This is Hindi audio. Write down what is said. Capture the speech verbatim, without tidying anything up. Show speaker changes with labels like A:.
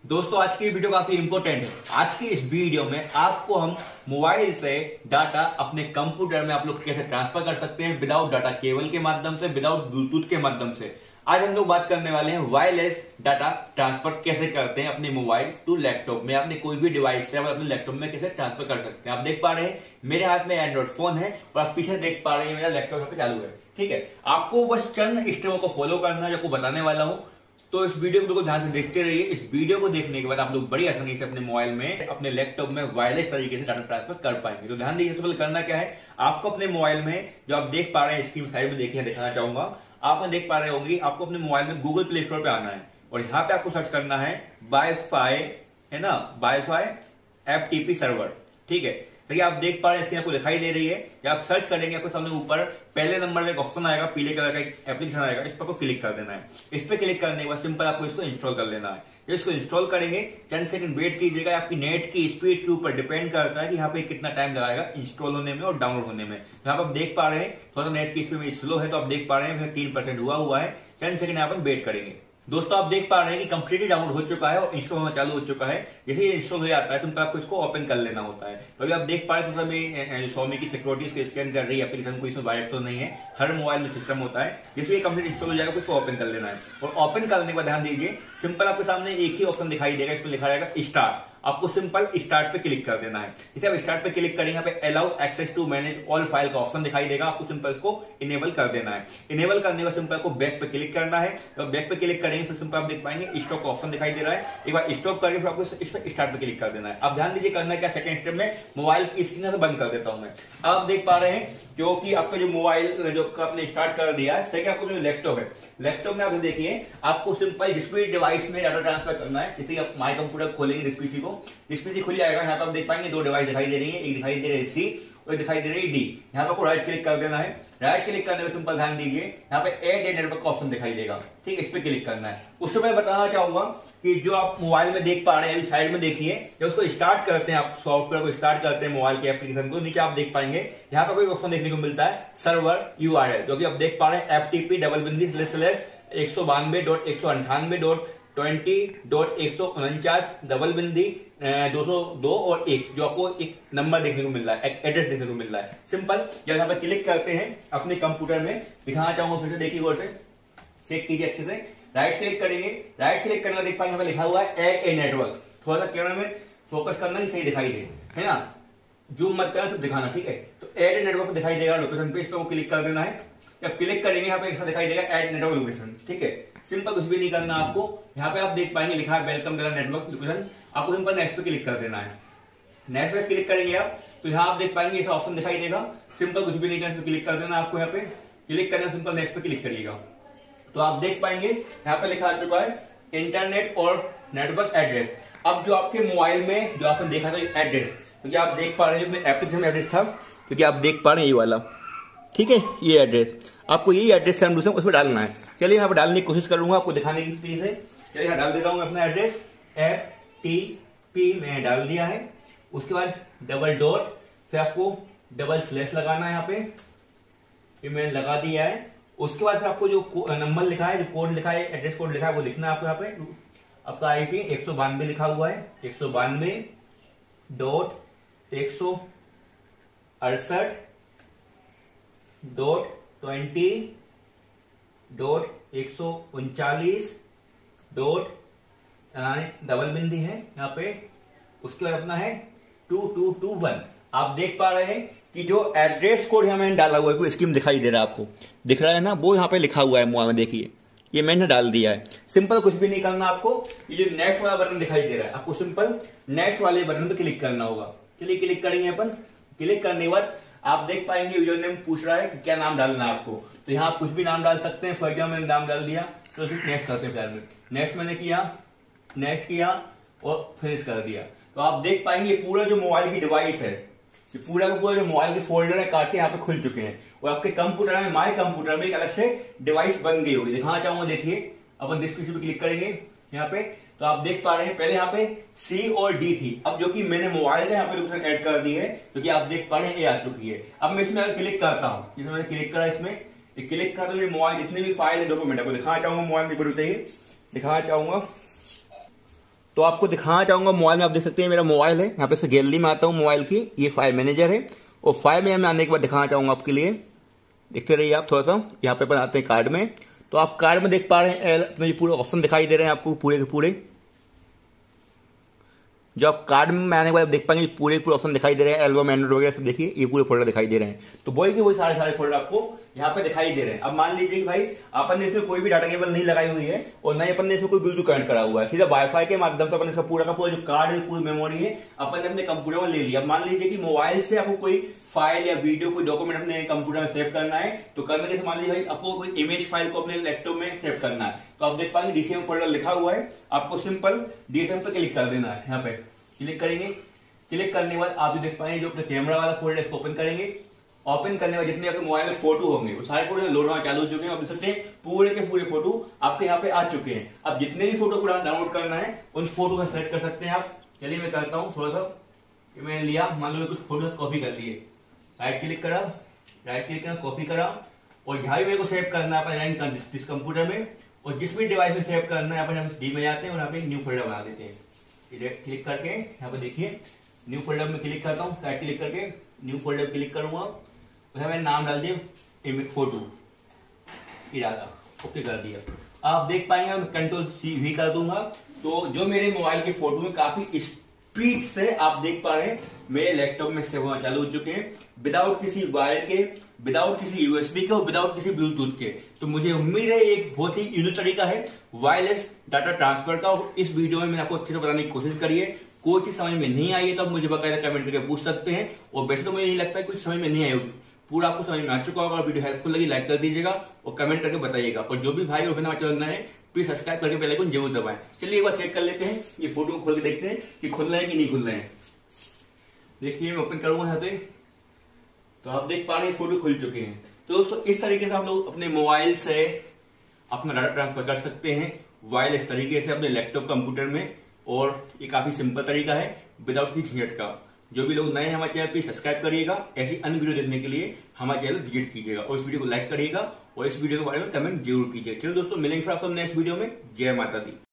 A: दोस्तों आज की वीडियो काफी इंपॉर्टेंट है। आज की इस वीडियो में आपको हम मोबाइल से डाटा अपने कंप्यूटर में आप लोग कैसे ट्रांसफर कर सकते हैं विदाउट डाटा केबल के माध्यम से, विदाउट ब्लूटूथ के माध्यम से। आज हम लोग बात करने वाले हैं वायरलेस डाटा ट्रांसफर कैसे करते हैं अपने मोबाइल टू लैपटॉप में, अपने कोई भी डिवाइस से अपने लैपटॉप में कैसे ट्रांसफर कर सकते हैं। आप देख पा रहे हैं मेरे हाथ में एंड्रॉइड फोन है और आप पीछे देख पा रहे हैं मेरा लैपटॉप यहाँ पे चालू है। ठीक है, आपको बस चंद स्टेपों को फॉलो करना है जो आपको बताने वाला हूं, तो इस वीडियो को बिल्कुल ध्यान से देखते रहिए। इस वीडियो को देखने के बाद आप लोग बड़ी आसानी से अपने मोबाइल में, अपने लैपटॉप में वायरलेस तरीके से डाटा ट्रांसफर कर पाएंगे। तो ध्यान दीजिए, सबसे पहले करना क्या है, आपको अपने मोबाइल में जो आप देख पा रहे हैं स्क्रीन साइड में देखिए, दिखाना चाहूंगा, आप देख पा रहे होंगे, आपको अपने मोबाइल में गूगल प्ले स्टोर पे आना है और यहाँ पे आपको सर्च करना है वाईफाई, है ना, वाईफाई एफटीपी सर्वर। ठीक है, देखिए आप देख पा रहे हैं स्क्रीन आपको दिखाई दे रही है। जब आप सर्च करेंगे आपको सामने ऊपर पहले नंबर में एक ऑप्शन आएगा, पीले कलर का एक एप्लीकेशन आएगा, इस पर आपको क्लिक कर देना है। इस पर क्लिक करने के बाद सिंपल आपको इसको इंस्टॉल कर लेना है। जब इसको इंस्टॉल करेंगे चंद सेकंड वेट कीजिएगा, आपकी नेट की स्पीड के ऊपर डिपेंड करता है कि यहाँ पे कितना टाइम लगाएगा इंस्टॉल होने में और डाउनलोड होने में। यहाँ पर आप देख पा रहे हैं थोड़ा सा नेट की स्पीड स्लो है, तो आप देख पा रहे हैं तीन परसेंट हुआ हुआ है। चंद सेकंड यहाँ पर वेट करेंगे। दोस्तों आप देख पा रहे हैं कि कंप्लीटली डाउनलोड हो चुका है और इंस्टॉल होना चालू हो चुका है। जैसे ही इंस्टॉल हो जाता है सिंपल आपको इसको ओपन कर लेना होता है। तो अभी आप देख पा रहे हैं Xiaomi की सिक्योरिटी स्कैन कर रही है एप्लीकेशन को, इसमें वायरस तो नहीं है, हर मोबाइल में सिस्टम होता है। जैसे ये कंप्लीट इंस्टॉल हो जाएगा इसको ओपन कर लेना है और ओपन करने के बाद ध्यान दीजिए सिंपल आपके सामने एक ही ऑप्शन दिखाई देगा, इसमें लिखा रहेगा स्टार्ट। आपको सिंपल स्टार्ट पे क्लिक कर देना है। जैसे आप स्टार्ट पे क्लिक करेंगे यहाँ पे allow access to manage all file का ऑप्शन दिखाई देगा, आपको सिंपल इसको इनेबल कर देना है। इनेबल करने का सिंपल को बैक पे क्लिक करना है। तो बैक पे क्लिक करेंगे फिर सिंपल आप देख पाएंगे स्टॉप का ऑप्शन दिखाई दे रहा है। एक बार स्टॉप करके फिर आपको इस पे स्टार्ट पे क्लिक कर देना है। अब ध्यान दीजिए करना क्या, सेकंड स्टेप में मोबाइल की स्क्रीन से बंद कर देता हूं मैं। आप देख पा रहे हैं क्योंकि आपका जो मोबाइल जो आपने स्टार्ट कर दिया है, सेकंड आपको जो लैपटॉप है, लैपटॉप में आप देखिए आपको सिंपल जिस भी डिवाइस में डाटा ट्रांसफर करना है, जैसे आप माई कंप्यूटर खोलेंगे जिस पीसी को, जिस पीसी खुल जाएगा, यहाँ पर आप देख पाएंगे दो डिवाइस दिखाई दे रही है, एक दिखाई दे रही है सी और एक दिखाई दे रही है डी। यहाँ पर आपको राइट क्लिक कर देना है। राइट क्लिक करने में सिंपल ध्यान दीजिए यहाँ पे एड ए नेटवर्क का ऑप्शन दिखाई देगा। ठीक है, इस पे क्लिक करना है। उससे मैं बताना चाहूंगा कि जो आप मोबाइल में देख पा रहे हैं अभी साइड में देखिए, जब उसको स्टार्ट करते हैं, आप सॉफ्टवेयर को स्टार्ट करते हैं मोबाइल के एप्लीकेशन को, नीचे आप देख पाएंगे यहाँ पर कोई ऑप्शन देखने को मिलता है सर्वर यूआरएल, जो कि आप देख पा रहे हैं एफटीपी डबल बिंदी स्लैश एक सौ बानवे डॉट एक सौ अंठानवे डॉट ट्वेंटी डॉट एक सौ उनचास डबल बिंदी दो सौ दो और एक, जो आपको एक नंबर देखने को मिल रहा है, एड्रेस देखने को मिल रहा है। सिंपल जब यहाँ पर क्लिक करते हैं अपने कंप्यूटर में, दिखाना चाहूंगा फिर से, देखिए गौर से चेक कीजिए अच्छे से। राइट क्लिक करेंगे, राइट क्लिक करने देख पाएंगे लिखा हुआ है एड ए नेटवर्क। थोड़ा सा कैमरा में फोकस करना कि सही दिखाई दे, है ना, जूम मत करना, सिर्फ दिखाना। ठीक है, तो एड ए नेटवर्क दिखाई देगा लोकेशन पे, इस पर क्लिक कर देना है। जब क्लिक करेंगे यहाँ पे ऐसा दिखाई देगा एड नेटवर्क लोकेशन। ठीक है, सिंपल कुछ भी नहीं करना आपको। यहाँ पे आप देख पाएंगे लिखा है वेलकम टू नेटवर्क लोकेशन, आपको सिंपल नेक्स्ट पे क्लिक कर देना है। नेक्स्ट पे क्लिक करेंगे आप तो यहाँ आप देख पाएंगे ऐसा ऑप्शन दिखाई देगा, सिंपल कुछ भी नहीं करना, क्लिक कर देना आपको। यहाँ पे क्लिक करना, सिंपल नेक्स्ट पे क्लिक करिएगा तो आप देख पाएंगे यहाँ पे लिखा आ चुका है इंटरनेट और नेटवर्क एड्रेस। अब जो आपके मोबाइल में जो आपने देखा था एड्रेस, क्योंकि आप देख पा रहे हैं एप्लीकेशन एड्रेस था, क्योंकि आप देख पा रहे हैं ये वाला, ठीक है, ये एड्रेस आपको यही एड्रेस सेम टू सेम उस पर डालना है। चलिए यहाँ पर डालने की कोशिश करूंगा आपको दिखाने की चीज है। चलिए यहाँ डाल देता हूँ अपना एड्रेस, एफ टी पी में डाल दिया है। उसके बाद डबल डॉट, फिर आपको डबल स्लैश लगाना है यहाँ पे, ये मैंने लगा दिया है। उसके बाद फिर आपको जो नंबर लिखा है, जो कोड लिखा है, एड्रेस कोड लिखा है, वो लिखना है आपको। यहाँ पे आपका आईपी एक सौ बानवे लिखा हुआ है, एक सौ बानवे डॉट एक सौ अड़सठ डॉट ट्वेंटी डॉट एक सौ उनचालीस डॉट डबल बिंदी है यहाँ पे। उसके बाद अपना है टू टू टू वन। आप देख पा रहे हैं कि जो एड्रेस कोड यहाँ मैंने डाला हुआ है, कोई स्कीम दिखाई दे रहा है आपको, दिख रहा है ना, वो यहाँ पे लिखा हुआ है मोबाइल में, देखिए ये मैंने डाल दिया है। सिंपल कुछ भी नहीं करना आपको, ये जो नेक्स्ट वाला बटन दिखाई दे रहा है, आपको सिंपल नेक्स्ट वाले बटन पे क्लिक करना होगा। चलिए क्लिक करेंगे अपन। क्लिक करने के बाद आप देख पाएंगे यूजर नेम पूछ रहा है कि क्या नाम डालना है आपको, तो यहाँ आप कुछ भी नाम डाल सकते हैं। फॉर एग्जाम्पल मैंने नाम डाल दिया, तो नेक्स्ट करते हैं। फिर नेक्स्ट मैंने किया, नेक्स्ट किया और फिनिश कर दिया। तो आप देख पाएंगे पूरा जो मोबाइल की डिवाइस है, पूरा का पूरा जो मोबाइल के फोल्डर है काटे यहाँ पे खुल चुके हैं और आपके कंप्यूटर में, माई कंप्यूटर में एक अलग से डिवाइस बन गई होगी। दिखाना चाहूंगा, देखिए अपन डिस्क पीसी पे क्लिक करेंगे यहाँ पे, तो आप देख पा रहे हैं पहले यहाँ पे सी और डी थी, अब जो कि मैंने मोबाइल का यहाँ पे लोकेशन ऐड कर दी है, क्योंकि आप देख पा रहे हैं ये आ चुकी है। अब मैं इसमें क्लिक करता हूँ, जिसमें मैंने क्लिक करा इसमें, क्लिक करता हूँ मोबाइल जितने भी फाइल है डॉक्यूमेंट आपको दिखाना चाहूंगा, मोबाइल में बताइए दिखाना चाहूंगा। तो आपको दिखाना चाहूंगा मोबाइल में, आप देख सकते हैं मेरा मोबाइल है, यहाँ पे से गैलरी में आता हूँ मोबाइल की, ये फाइल मैनेजर है और फाइल में आने के बाद दिखाना चाहूंगा आपके लिए, देखते रहिए आप थोड़ा सा। यहाँ पे आते हैं कार्ड में, तो आप कार्ड में देख पा रहे हैं अपने पूरे ऑप्शन दिखाई दे रहे हैं आपको पूरे के पूरे। जो आप कार्ड में आने के बाद देख पाएंगे पूरे पूरे ऑप्शन दिखाई दे रहे हैं, एल्बम एंड्रॉइड वगैरह सब देखिए ये पूरे फोल्डर दिखाई दे रहे हैं। तो वही के वही सारे सारे फोल्डर आपको यहाँ पे दिखाई दे रहे हैं। अब मान लीजिए कि भाई अपन ने इसमें कोई भी डाटा केबल नहीं लगाई हुई है और ना ही अपन ने इसमें कोई ब्लूटूथ कनेक्ट करा हुआ है, सीधा वाईफाई के माध्यम से अपन इसका पूरा का पूरा जो कार्ड है पूरी मेमोरी है अपन ने अपने कंप्यूटर में ले लिया। अब मान लीजिए कि मोबाइल से आपको कोई फाइल या वीडियो कोई डॉक्यूमेंट अपने कंप्यूटर में सेव करना है, तो करना कैसे, मान लीजिए भाई आपको कोई इमेज फाइल को अपने लैपटॉप में सेव करना है, तो आप देख पाएंगे डीसीएम फोल्डर लिखा हुआ है, आपको सिंपल डीसीएम पे क्लिक कर देना है। यहाँ पे क्लिक करेंगे, क्लिक करने के बाद आप जो देख पाएंगे जो अपने कैमरा वाला फोल्डर इसको ओपन करेंगे। ओपन करने के बाद जितने आपके मोबाइल में फोटो होंगे वो सारे फोटो लोड होना चालू हो चुके हैं, आप देख सकते हैं पूरे के पूरे फोटो आपके यहाँ पे आ चुके हैं। अब जितने भी फोटो को डाउनलोड करना है उन फोटो को सेलेक्ट कर सकते हैं आप। चलिए मैं करता हूँ थोड़ा सा, मैंने लिया, मान लो कुछ फोटो कॉपी कर लिए, राइट क्लिक करा, राइट क्लिक करा, कॉपी करा और जहां भी मेरे को सेव करना है अपन इस कंप्यूटर में और जिस भी डिवाइस में सेव करना है अपन यहाँ डी में जाते हैं और यहाँ पे न्यू फोल्डर बना देते हैं। क्लिक करके यहाँ पे देखिए न्यू फोल्डर में क्लिक करता हूँ, राइट क्लिक करके न्यू फोल्डर क्लिक करूंगा, तो मैंने नाम डाल दिया इमेज फोटो, इरादा ओके कर दिया। आप देख पाएंगे मैं कंट्रोल सी भी कर दूंगा, तो जो मेरे मोबाइल की फोटो में काफी स्पीड से आप देख पा रहे हैं मेरे लैपटॉप में सेव होना चालू हो चुके हैं, विदाउट किसी वायर के, विदाउट किसी यूएसबी के और विदाउट किसी ब्लूटूथ के। तो मुझे उम्मीद है एक बहुत ही यूनिक तरीका है वायरलेस डाटा ट्रांसफर का, और इस वीडियो में मैंने आपको अच्छे से बताने की कोशिश करी है। कोई चीज समझ में नहीं आई है तो आप मुझे बकायदा कमेंट करके पूछ सकते हैं, और वैसे तो मुझे नहीं लगता है कुछ समझ में नहीं आई होगी, पूरा आपको समझ में आ चुका होगा। वीडियो हेल्पफुल लगी लाइक कर दीजिएगा और कमेंट करके बताइएगा, और जो भी भाई और बहन चैनल नए प्लीज सब्सक्राइब करके बेल आइकन जरूर दबाएं। चलिए एक बार चेक कर लेते हैं, ये फोटो को खोल के देखते हैं कि खुल रहे हैं कि नहीं खुल रहे हैं। देखिए मैं ओपन करूंगा यहाँ पे, तो आप देख पा रहे हैं फोटो खुल चुके हैं। तो दोस्तों इस तरीके से आप लोग अपने मोबाइल से अपना डाटा ट्रांसफर कर सकते हैं वायरलेस तरीके से अपने लैपटॉप कंप्यूटर में, और ये काफी सिंपल तरीका है विदाउट की झंझट का। जो भी लोग नए हैं हमारे चैनल पे सब्सक्राइब करिएगा, ऐसी अन्य वीडियो देखने के लिए हमारे चैनल विजिट कीजिएगा और इस वीडियो को लाइक करिएगा और इस वीडियो के बारे में कमेंट जरूर कीजिएगा। चलिए दोस्तों मिलेंगे फिर आप सब नेक्स्ट वीडियो में। जय माता दी।